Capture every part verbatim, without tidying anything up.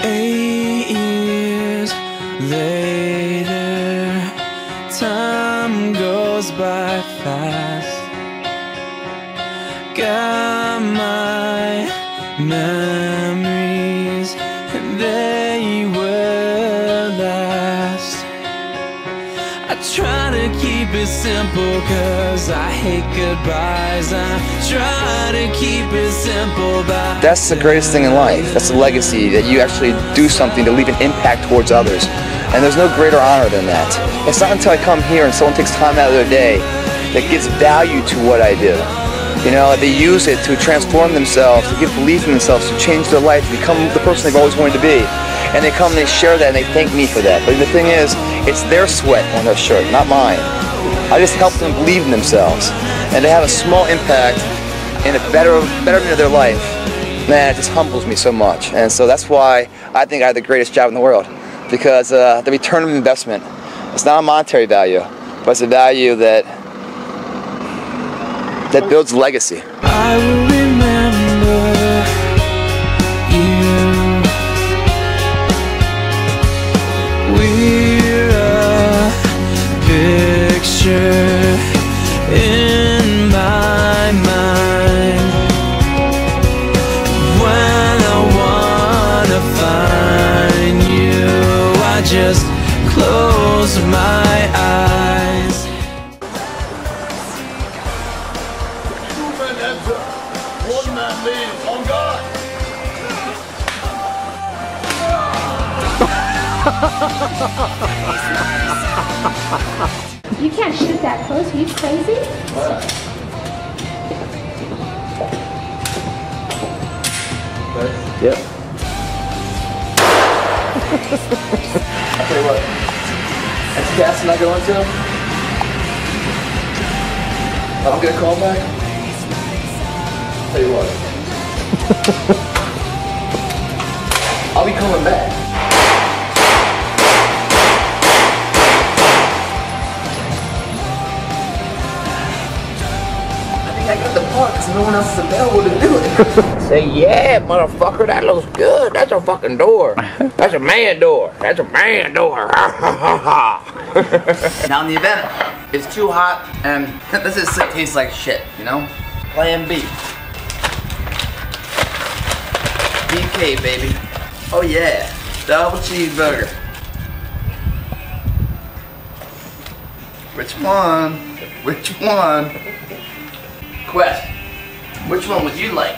Eight years later, time goes by fast. Got my memories, and they will last. I try to keep it simple, cause I hate goodbyes. I try to keep it simple, but that's the greatest thing in life. That's the legacy, that you actually do something to leave an impact towards others. And there's no greater honor than that. It's not until I come here and someone takes time out of their day that gives value to what I do. You know, they use it to transform themselves, to give belief in themselves, to change their life, to become the person they've always wanted to be. And they come and they share that and they thank me for that. But the thing is, it's their sweat on their shirt, not mine. I just help them believe in themselves. And to have a small impact in a better betterment of their life, man, it just humbles me so much. And so that's why I think I have the greatest job in the world. Because uh, the return of investment, it's not a monetary value, but it's a value that that builds legacy. I will remember you. We're a picture in my mind. When I wanna find you, I just close my eyes. One man leads on guard. You can't shoot that close. Are you crazy? What? Yep. I'll tell you what. That's the gas I'm not going to. I'll get a call back. Tell you what. I'll be coming back. I think I got the part because no one else is available to do it. Say, yeah, motherfucker, that looks good. That's a fucking door. That's a man door. That's a man door. Now in the event it's too hot and this is tastes like shit, you know? Plan B. B K, baby. Oh yeah, double cheeseburger. Which one? Which one? Quest, which one would you like?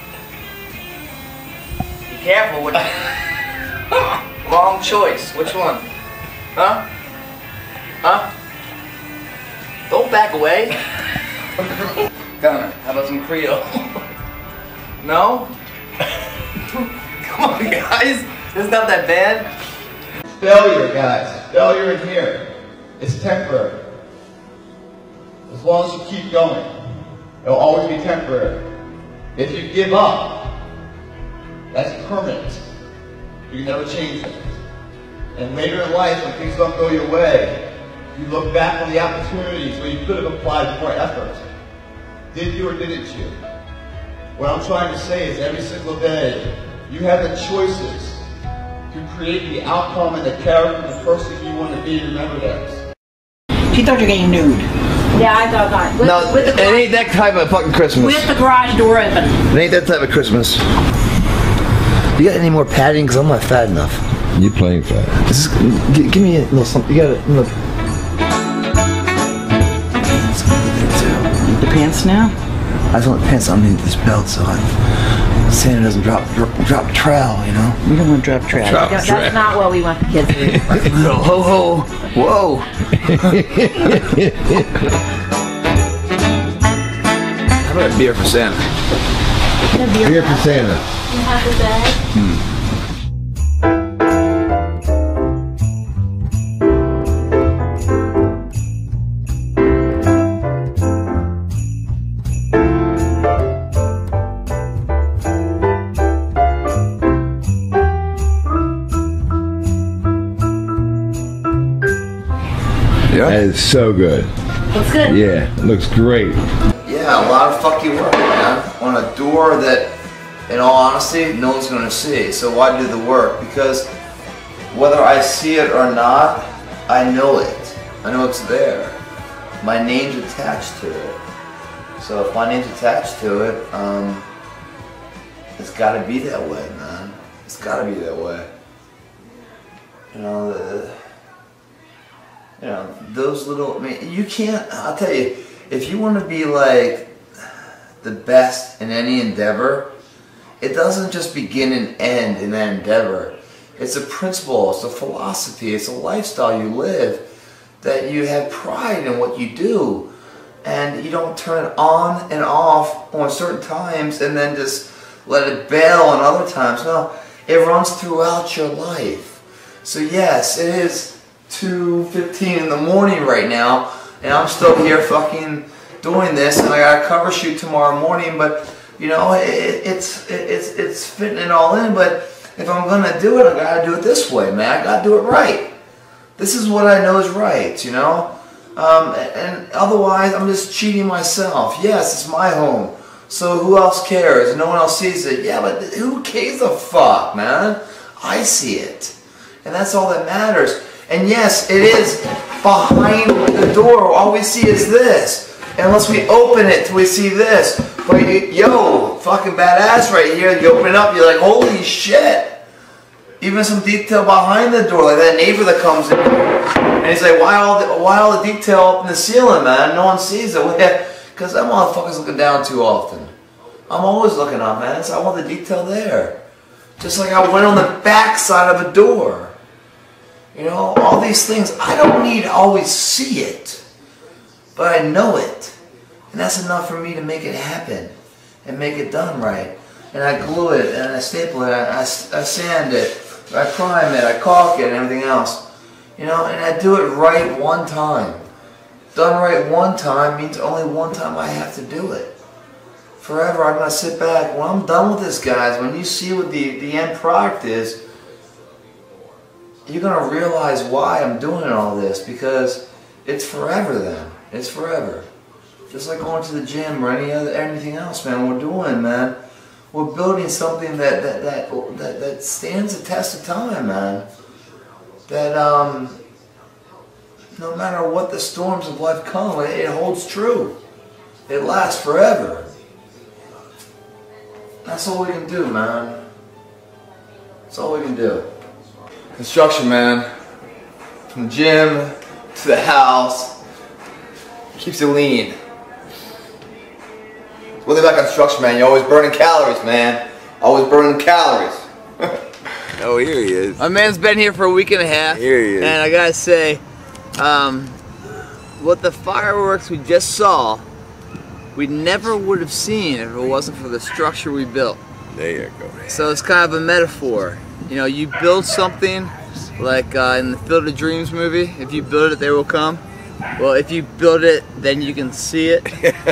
Be careful with wrong choice. Which one? Huh? Huh? Don't back away. Gunner, how about some Creole? No? Come on, guys. It's not that bad. Failure, guys. Failure in here. It's temporary. As long as you keep going, it'll always be temporary. If you give up, that's permanent. You can never change it. And later in life, when things don't go your way, you look back on the opportunities where you could have applied more effort. Did you or didn't you? What I'm trying to say is every single day, you have the choices to create the outcome and the character of the person you want to be. Remember that. She thought you were getting nude. Yeah, I thought that. With, No, with the it garage, ain't that type of fucking Christmas. with the garage door open. It ain't that type of Christmas. You got any more padding? Because I'm not fat enough. You playing fat. This is, g give me a little something. You got a little. The pants now? I just want the pants underneath this belt so I, Santa doesn't drop drop, drop the trowel, you know? We don't want to drop trash. Drop That's trash. not what we want the kids to do. Ho ho, whoa. How about a beer for Santa? Beer for Santa. You have the bag? Yeah. That is so good. Looks good. Yeah, it looks great. Yeah, a lot of fucking work, man. On a door that in all honesty, no one's going to see. So why do the work? Because whether I see it or not, I know it. I know it's there. My name's attached to it. So if my name's attached to it, um, it's got to be that way, man. It's got to be that way. You know, the, you know, those little, I mean, you can't, I'll tell you, if you want to be like the best in any endeavor, it doesn't just begin and end in that endeavor. It's a principle, it's a philosophy, it's a lifestyle you live, that you have pride in what you do. And you don't turn it on and off on certain times and then just let it bail on other times. No, it runs throughout your life. So yes, it is two fifteen in the morning right now, and I'm still here fucking doing this, and I got a cover shoot tomorrow morning, but you know, it, it's, it, it's, it's fitting it all in, but if I'm gonna do it, I gotta do it this way, man. I gotta do it right. This is what I know is right, you know? Um, and otherwise, I'm just cheating myself. Yes, it's my home. So who else cares? No one else sees it. Yeah, but who cares a fuck, man? I see it. And that's all that matters. And yes, it is behind the door. All we see is this. Unless we open it, we see this. But yo, fucking badass right here. You open it up, you're like, holy shit. Even some detail behind the door, like that neighbor that comes in. And he's like, why all the, why all the detail up in the ceiling, man? No one sees it. Because that motherfucker's looking down too often. I'm always looking up, man. So I want the detail there. Just like I went on the back side of a door. You know, all these things, I don't need to always see it. But I know it. And that's enough for me to make it happen. And make it done right. And I glue it, and I staple it, I, I, I sand it, I prime it, I caulk it, and everything else. You know, and I do it right one time. Done right one time means only one time I have to do it. Forever, I'm going to sit back. When I'm done with this, guys, when you see what the, the end product is, you're going to realize why I'm doing all this, because it's forever then. It's forever. Just like going to the gym or any other anything else, man, we're doing, man. We're building something that that, that, that, that stands the test of time, man. That, um, no matter what the storms of life come, it, it holds true. It lasts forever. That's all we can do, man. That's all we can do. Construction, man. From the gym to the house. Keeps it lean. One thing about construction, man, you're always burning calories, man. Always burning calories. Oh, here he is. My man's been here for a week and a half. Here he is. And I gotta say, um, what the fireworks we just saw, we never would have seen if it wasn't for the structure we built. There you go. So it's kind of a metaphor. You know, you build something, like uh, in the Field of Dreams movie, if you build it, they will come. Well, if you build it, then you can see it.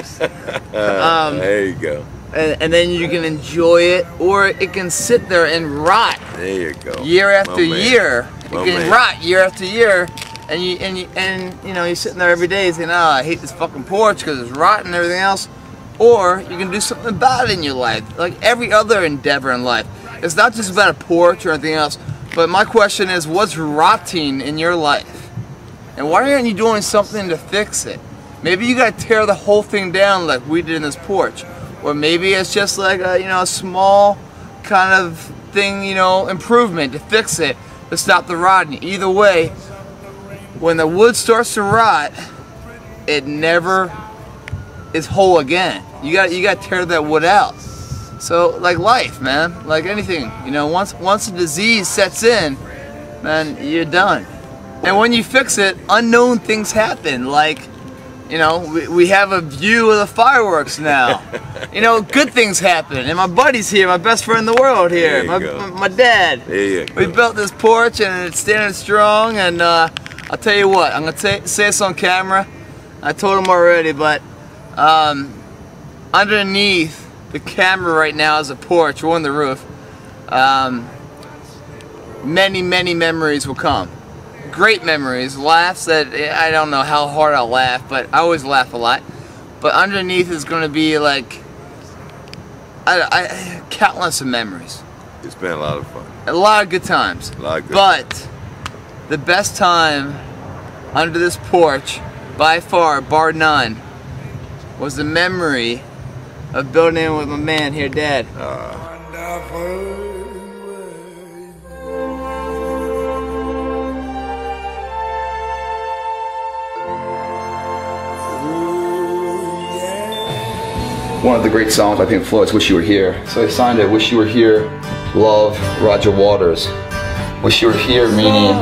um, there you go. And, and then you can enjoy it, or it can sit there and rot. There you go. Year after My year, man. it My can man. rot year after year, and you and you and you know you're sitting there every day saying, "Oh, I hate this fucking porch because it's rotten and everything else." Or you can do something about it in your life, like every other endeavor in life. It's not just about a porch or anything else. But my question is, what's rotting in your life? And why aren't you doing something to fix it? Maybe you gotta tear the whole thing down like we did in this porch. Or maybe it's just like a, you know, a small kind of thing, you know, improvement to fix it, to stop the rotting. Either way, when the wood starts to rot, it never is whole again. You got you got to tear that wood out. So like life, man, like anything, you know, once once a disease sets in, man, you're done. And when you fix it, unknown things happen. Like, you know, we, we have a view of the fireworks now. You know, good things happen. And my buddy's here, my best friend in the world here, my, my, my dad. There you go. We built this porch and it's standing strong. And uh, I'll tell you what, I'm going to say this on camera. I told him already, but um, underneath the camera right now is a porch. We're on the roof. Um, many, many memories will come. Great memories, laughs that I don't know how hard I'll laugh, but I always laugh a lot. But underneath is going to be like I, I, countless of memories. It's been a lot of fun. A lot of good times. A lot of good But the best time under this porch, by far, bar none, was the memory of building in with my man here, Dad. Uh, One of the great songs by Pink Floyd is Wish You Were Here. So I signed it, Wish You Were Here, Love, Roger Waters. Wish You Were Here meaning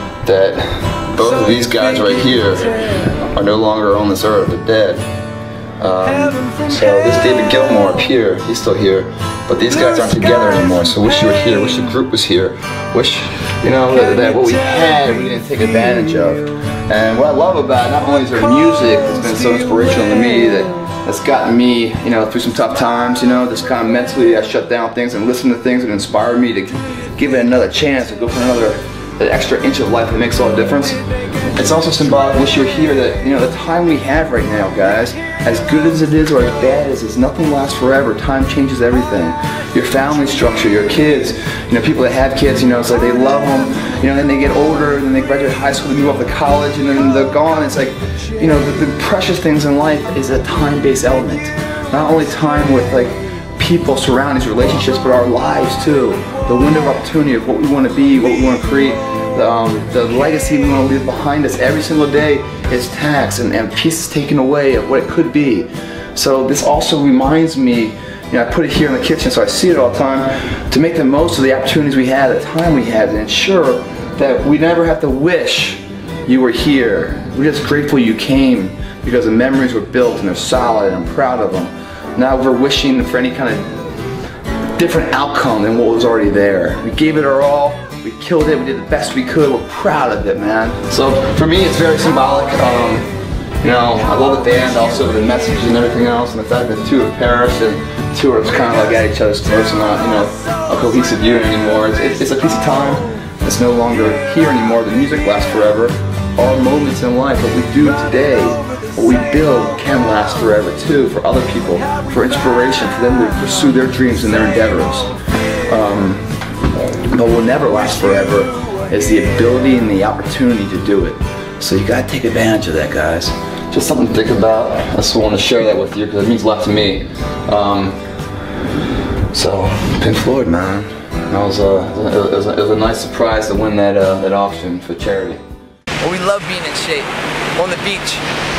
that both of these guys right here are no longer on this earth, they're dead. Um, so this David Gilmour up here, he's still here, but these guys aren't together anymore, so wish you were here, wish the group was here, wish, you know, that, that what we had we didn't take advantage of. And what I love about it, not only is their music that's been so inspirational to me, that that's gotten me, you know, through some tough times, you know, just kind of mentally I shut down things and listen to things that inspire me to give it another chance, to go for another, that extra inch of life that makes all the difference. It's also symbolic, wish you were here, that, you know, the time we have right now, guys, as good as it is or as bad as it is, nothing lasts forever. Time changes everything. Your family structure, your kids, you know, people that have kids, you know, it's like they love them, you know, then they get older, and then they graduate high school, they move off to college, and then they're gone. It's like, you know, the, the precious things in life is a time-based element. Not only time with, like, people, surroundings, relationships, but our lives too. The window of opportunity of what we want to be, what we want to create, the, um, the legacy we want to leave behind us every single day is taxed and, and pieces taken away of what it could be. So this also reminds me, you know, I put it here in the kitchen so I see it all the time, to make the most of the opportunities we had, the time we had, and ensure that we never have to wish you were here. We're just grateful you came because the memories were built and they're solid and I'm proud of them. Now we're wishing for any kind of different outcome than what was already there. We gave it our all, we killed it, we did the best we could, we're proud of it, man. So for me it's very symbolic. Um, you know, I love the band, also the message and everything else, and the fact that the two have perished and the two are kind of like at each other's throats and not, you know, a cohesive unit anymore. It's, it's a piece of time. It's no longer here anymore. The music lasts forever. Our moments in life, what we do today, what we build can last forever too, for other people, for inspiration, for them to pursue their dreams and their endeavors. Um, but what will never last forever is the ability and the opportunity to do it. So you gotta take advantage of that, guys. Just something to think about. I just want to share that with you because it means a lot to me. Um, so, Pink Floyd, man. That was a, it was a, it was a nice surprise to win that, uh, that auction for charity. Well, we love being in shape. On the beach.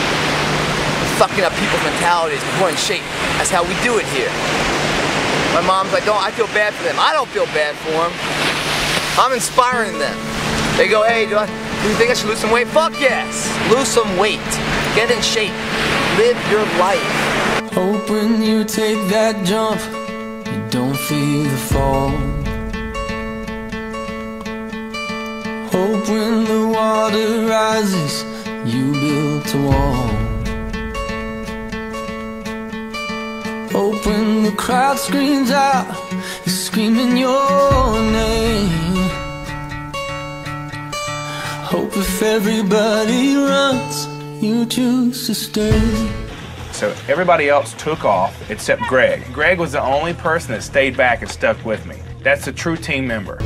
Fucking up people's mentalities, we're in shape. That's how we do it here. My mom's like, don't, I feel bad for them. I don't feel bad for them. I'm inspiring them. They go, hey, do, I, do you think I should lose some weight? Fuck yes. Lose some weight. Get in shape. Live your life. Hope when you take that jump, you don't feel the fall. Hope when the water rises, you built a wall. Hope when the crowd screams out, you're screaming your name. Hope if everybody runs, you choose to stay. So everybody else took off except Greg. Greg was the only person that stayed back and stuck with me. That's a true team member.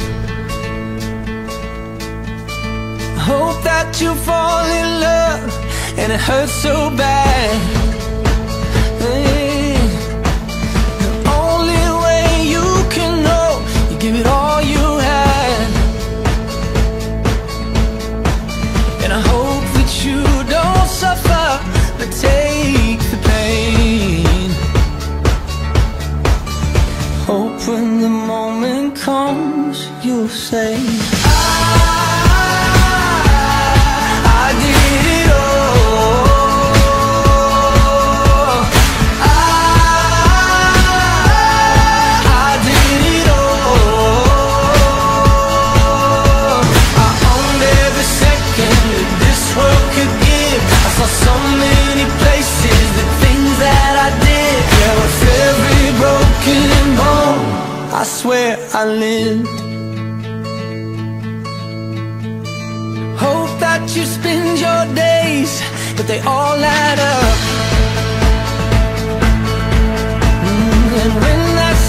Hope that you fall in love and it hurts so bad. Hey, the only way you can know, you give it all you had. And I hope that you don't suffer, but take the pain. Hope when the moment comes, you'll say, I swear I lived. Hope that you spend your days, but they all add up. And when that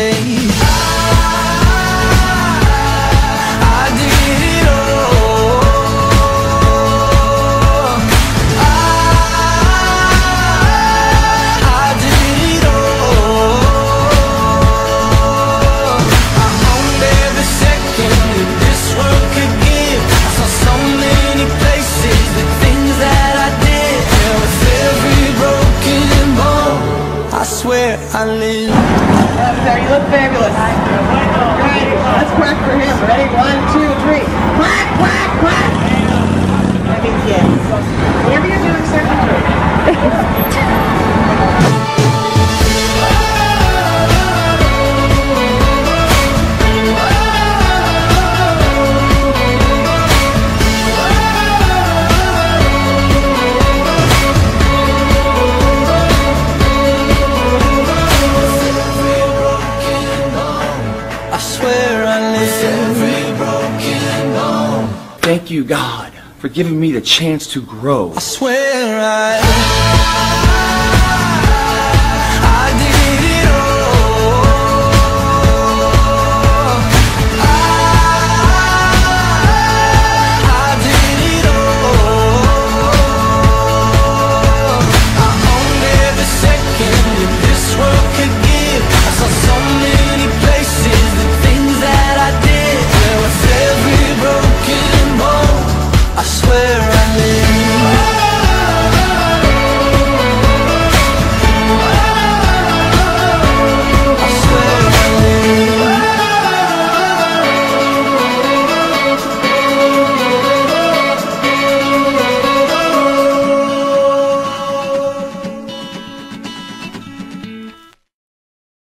say I did it all. I did it all. I owned every second that this world could give. I saw so many places, the things that I did. And with every broken bone, I swear I live. There, you look fabulous. Great. Let's quack for him. Ready? One, two, three. Quack, quack, quack. That means yes. Whatever you're doing, start to do. Thank you, God, for giving me the chance to grow. I swear I